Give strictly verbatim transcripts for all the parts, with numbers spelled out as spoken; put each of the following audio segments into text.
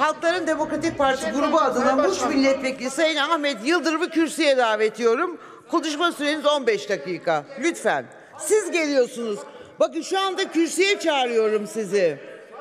Halkların Demokratik Partisi grubu adına Muş Milletvekili Sayın Ahmet Yıldırım'ı kürsüye davet ediyorum. Konuşma süreniz on beş dakika. Lütfen. Siz geliyorsunuz. Bakın şu anda kürsüye çağırıyorum sizi.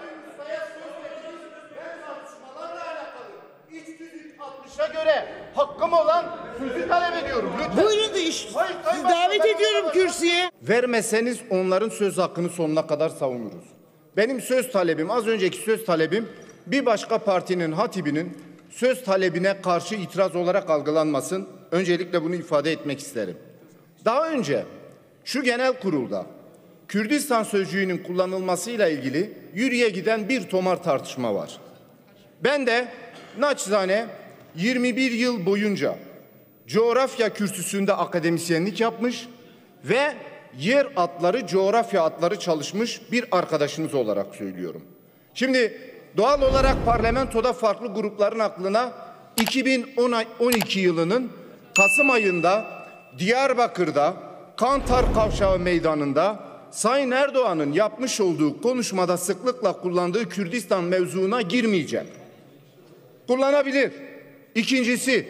Göre hakkım olan sözü talep ediyorum. Lütfen. Buyurun iş. Siz davet ediyorum kürsüye. Vermeseniz onların söz hakkını sonuna kadar savunuruz. Benim söz talebim, az önceki söz talebim bir başka partinin hatibinin söz talebine karşı itiraz olarak algılanmasın. Öncelikle bunu ifade etmek isterim. Daha önce şu genel kurulda Kürdistan sözcüğünün kullanılmasıyla ilgili yürüye giden bir tomar tartışma var. Ben de naçizane yirmi bir yıl boyunca coğrafya kürsüsünde akademisyenlik yapmış ve yer adları, coğrafya adları çalışmış bir arkadaşınız olarak söylüyorum. Şimdi doğal olarak parlamentoda farklı grupların aklına iki bin on iki yılının Kasım ayında Diyarbakır'da Kantar Kavşağı Meydanı'nda Sayın Erdoğan'ın yapmış olduğu konuşmada sıklıkla kullandığı Kürdistan mevzuuna girmeyeceğim. Kullanabilir. İkincisi,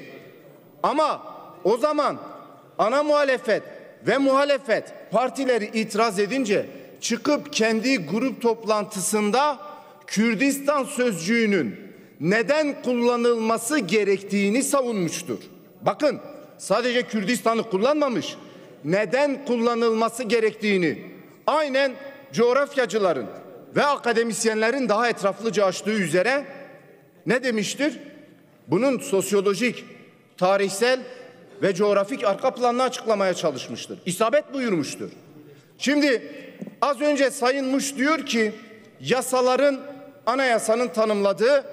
ama o zaman ana muhalefet ve muhalefet partileri itiraz edince çıkıp kendi grup toplantısında Kürdistan sözcüğünün neden kullanılması gerektiğini savunmuştur. Bakın, sadece Kürdistan'ı kullanmamış, neden kullanılması gerektiğini aynen coğrafyacıların ve akademisyenlerin daha etraflıca açtığı üzere ne demiştir? Bunun sosyolojik, tarihsel ve coğrafik arka planını açıklamaya çalışmıştır. İsabet buyurmuştur. Şimdi az önce Sayın Muş diyor ki yasaların, anayasanın tanımladığı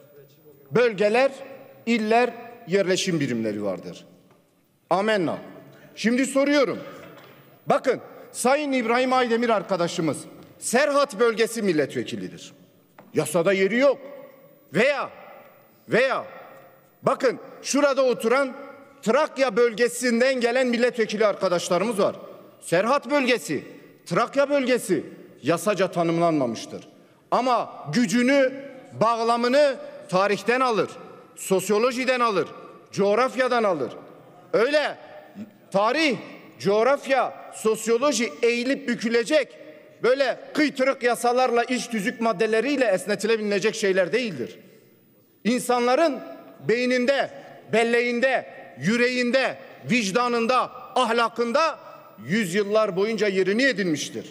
bölgeler, iller, yerleşim birimleri vardır. Amenna. Şimdi soruyorum. Bakın, Sayın İbrahim Aydemir arkadaşımız Serhat bölgesi milletvekilidir. Yasada yeri yok. Veya veya bakın şurada oturan Trakya bölgesinden gelen milletvekili arkadaşlarımız var. Serhat bölgesi, Trakya bölgesi yasaca tanımlanmamıştır. Ama gücünü, bağlamını tarihten alır, sosyolojiden alır, coğrafyadan alır. Öyle tarih, coğrafya, sosyoloji eğilip bükülecek, böyle kıytırık yasalarla, iç tüzük maddeleriyle esnetilebilecek şeyler değildir. İnsanların beyninde, belleğinde, yüreğinde, vicdanında, ahlakında yüzyıllar boyunca yerini edinmiştir.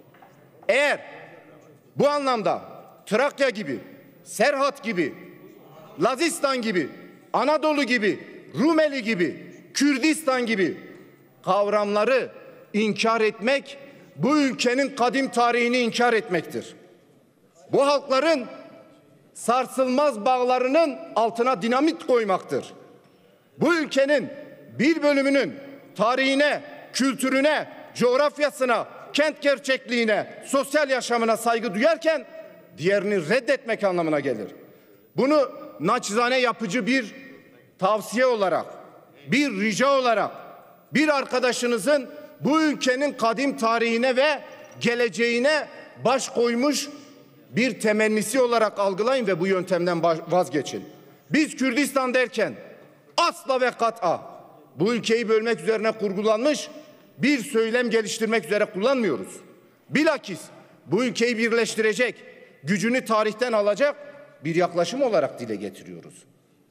Eğer bu anlamda Trakya gibi, Serhat gibi, Lazistan gibi, Anadolu gibi, Rumeli gibi, Kürdistan gibi kavramları inkar etmek, bu ülkenin kadim tarihini inkar etmektir. Bu halkların sarsılmaz bağlarının altına dinamit koymaktır. Bu ülkenin bir bölümünün tarihine, kültürüne, coğrafyasına, kent gerçekliğine, sosyal yaşamına saygı duyarken diğerini reddetmek anlamına gelir. Bunu naçizane yapıcı bir tavsiye olarak, bir rica olarak, bir arkadaşınızın bu ülkenin kadim tarihine ve geleceğine baş koymuş bir temennisi olarak algılayın ve bu yöntemden vazgeçin. Biz Kürdistan derken asla ve kat'a bu ülkeyi bölmek üzerine kurgulanmış bir söylem geliştirmek üzere kullanmıyoruz. Bilakis bu ülkeyi birleştirecek, gücünü tarihten alacak bir yaklaşım olarak dile getiriyoruz.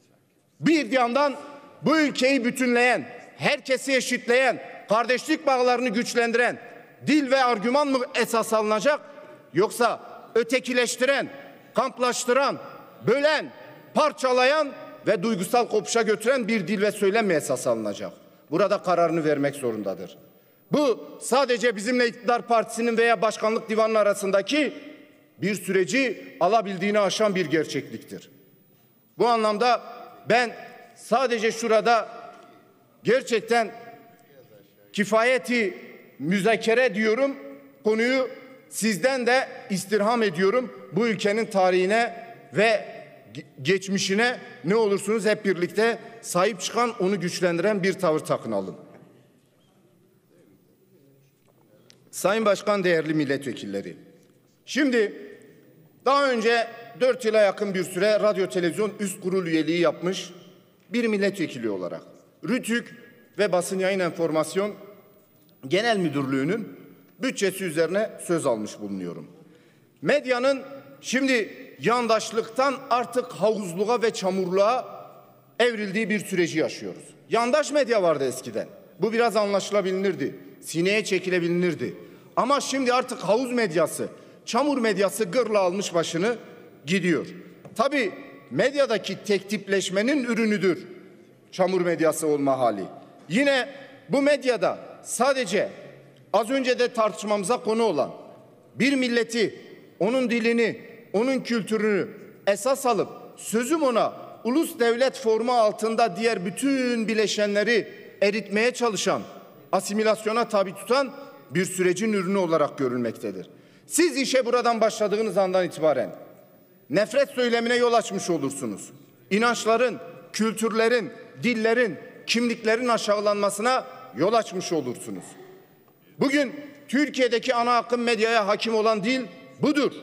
Bir yandan bu ülkeyi bütünleyen, herkesi eşitleyen, kardeşlik bağlarını güçlendiren dil ve argüman mı esas alınacak, yoksa ötekileştiren, kamplaştıran, bölen, parçalayan ve duygusal kopuşa götüren bir dil ve söylem mi esas alınacak? Burada kararını vermek zorundadır. Bu sadece bizimle iktidar partisinin veya başkanlık divanının arasındaki bir süreci alabildiğini aşan bir gerçekliktir. Bu anlamda ben sadece şurada gerçekten kifayeti müzakere diyorum, konuyu sizden de istirham ediyorum. Bu ülkenin tarihine ve geçmişine ne olursunuz hep birlikte sahip çıkan, onu güçlendiren bir tavır takınalım. Sayın Başkan, değerli milletvekilleri. Şimdi daha önce dört yıla yakın bir süre radyo televizyon üst kurul üyeliği yapmış bir milletvekili olarak RÜTÜK ve Basın Yayın Enformasyon Genel Müdürlüğü'nün bütçesi üzerine söz almış bulunuyorum. Medyanın şimdi yandaşlıktan artık havuzluğa ve çamurluğa evrildiği bir süreci yaşıyoruz. Yandaş medya vardı eskiden. Bu biraz anlaşılabilirdi. Sineye çekilebilirdi. Ama şimdi artık havuz medyası, çamur medyası gırla almış başını gidiyor. Tabii medyadaki tek tipleşmenin ürünüdür çamur medyası olma hali. Yine bu medyada sadece az önce de tartışmamıza konu olan bir milleti, onun dilini, onun kültürünü esas alıp sözüm ona ulus devlet formu altında diğer bütün bileşenleri eritmeye çalışan, asimilasyona tabi tutan bir sürecin ürünü olarak görülmektedir. Siz işe buradan başladığınız andan itibaren nefret söylemine yol açmış olursunuz. İnançların, kültürlerin, dillerin, kimliklerin aşağılanmasına yol açmış olursunuz. Bugün Türkiye'deki ana akım medyaya hakim olan dil budur.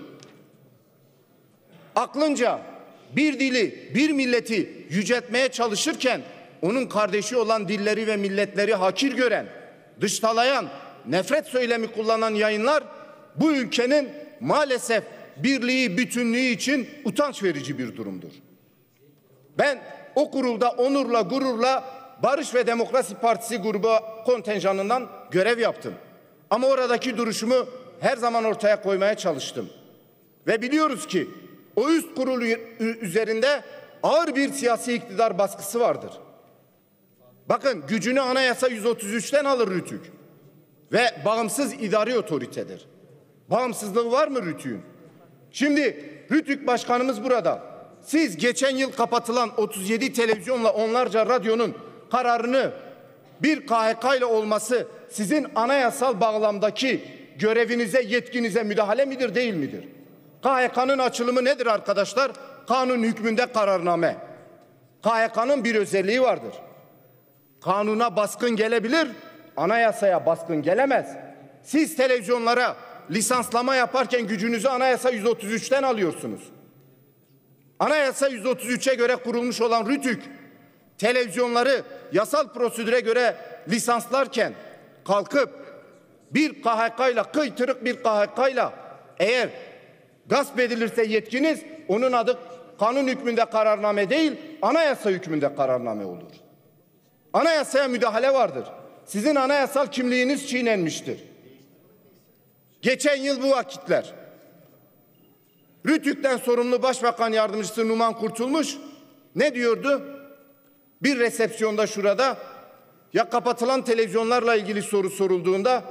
Aklınca bir dili, bir milleti yüceltmeye çalışırken onun kardeşi olan dilleri ve milletleri hakir gören, dışlalayan, nefret söylemi kullanan yayınlar bu ülkenin maalesef birliği, bütünlüğü için utanç verici bir durumdur. Ben o kurulda onurla, gururla Barış ve Demokrasi Partisi grubu kontenjanından görev yaptım. Ama oradaki duruşumu her zaman ortaya koymaya çalıştım. Ve biliyoruz ki o üst kurul üzerinde ağır bir siyasi iktidar baskısı vardır. Bakın gücünü Anayasa yüz otuz üçten alır RÜTÜK ve bağımsız idari otoritedir. Bağımsızlığı var mı RÜTÜK'ün? Şimdi RÜTÜK Başkanımız burada. Siz geçen yıl kapatılan otuz yedi televizyonla onlarca radyonun kararını bir K H K ile olması sizin anayasal bağlamdaki görevinize, yetkinize müdahale midir, değil midir? K H K'nın açılımı nedir arkadaşlar? Kanun hükmünde kararname. K H K'nın bir özelliği vardır. Kanuna baskın gelebilir, anayasaya baskın gelemez. Siz televizyonlara lisanslama yaparken gücünüzü Anayasa yüz otuz üçten alıyorsunuz. Anayasa yüz otuz üçe göre kurulmuş olan RÜTÜK, televizyonları yasal prosedüre göre lisanslarken kalkıp bir K H K ile, kıytırık bir K H K ile eğer gasp edilirse yetkiniz, onun adı kanun hükmünde kararname değil, anayasa hükmünde kararname olur. Anayasaya müdahale vardır. Sizin anayasal kimliğiniz çiğnenmiştir. Geçen yıl bu vakitler RÜTÜK'ten sorumlu Başbakan Yardımcısı Numan Kurtulmuş ne diyordu? Bir resepsiyonda şurada ya kapatılan televizyonlarla ilgili soru sorulduğunda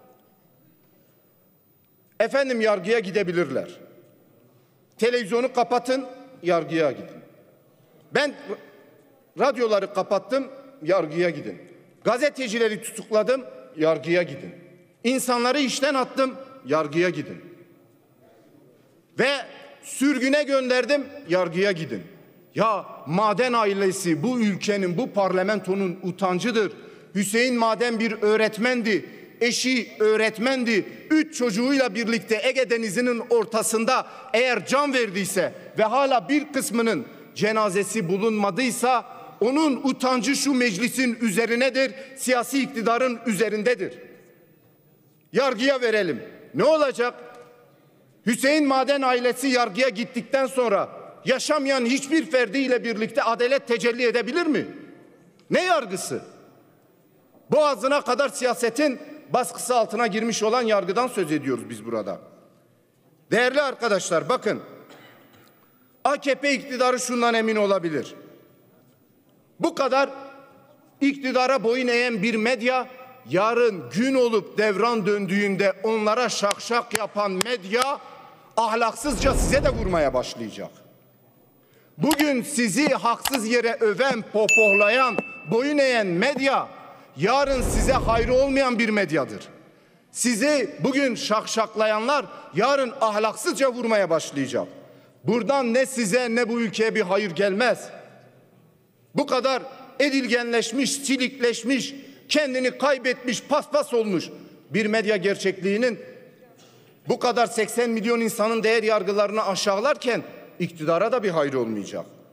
efendim yargıya gidebilirler. Televizyonu kapatın, yargıya gidin. Ben radyoları kapattım, yargıya gidin. Gazetecileri tutukladım, yargıya gidin. İnsanları işten attım, yargıya gidin. Ve sürgüne gönderdim, yargıya gidin. Ya Maden ailesi bu ülkenin, bu parlamentonun utancıdır. Hüseyin Maden bir öğretmendi. Eşi öğretmendi. Üç çocuğuyla birlikte Ege Denizi'nin ortasında eğer can verdiyse ve hala bir kısmının cenazesi bulunmadıysa onun utancı şu meclisin üzerinedir, siyasi iktidarın üzerindedir. Yargıya verelim. Ne olacak? Hüseyin Maden ailesi yargıya gittikten sonra yaşamayan hiçbir ferdiyle birlikte adalet tecelli edebilir mi? Ne yargısı? Boğazına kadar siyasetin baskısı altına girmiş olan yargıdan söz ediyoruz biz burada. Değerli arkadaşlar bakın, A K P iktidarı şundan emin olabilir. Bu kadar iktidara boyun eğen bir medya yarın gün olup devran döndüğünde onlara şak şak yapan medya ahlaksızca size de vurmaya başlayacak. Bugün sizi haksız yere öven, pohpohlayan, boyun eğen medya yarın size hayrı olmayan bir medyadır. Sizi bugün şakşaklayanlar yarın ahlaksızca vurmaya başlayacak. Buradan ne size ne bu ülkeye bir hayır gelmez. Bu kadar edilgenleşmiş, silikleşmiş, kendini kaybetmiş, paspas olmuş bir medya gerçekliğinin bu kadar seksen milyon insanın değer yargılarını aşağılarken iktidara da bir hayır olmayacak.